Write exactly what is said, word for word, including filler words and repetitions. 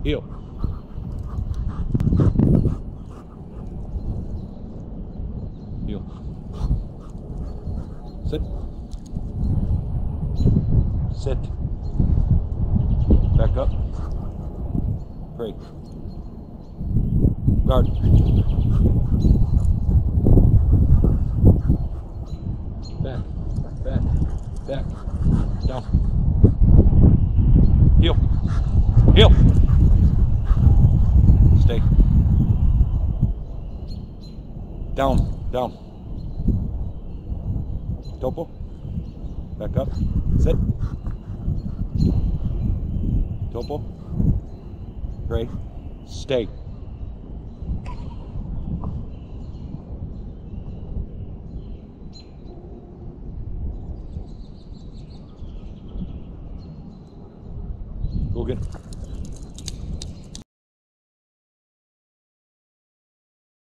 Heel. Heel. Sit. Sit. Back up. Great. Guard. Back. Back. Back. Down. Heel. Heel. Stay. Down. Down. Topo. Back up. Sit. Topo. Great. Stay. Go get it.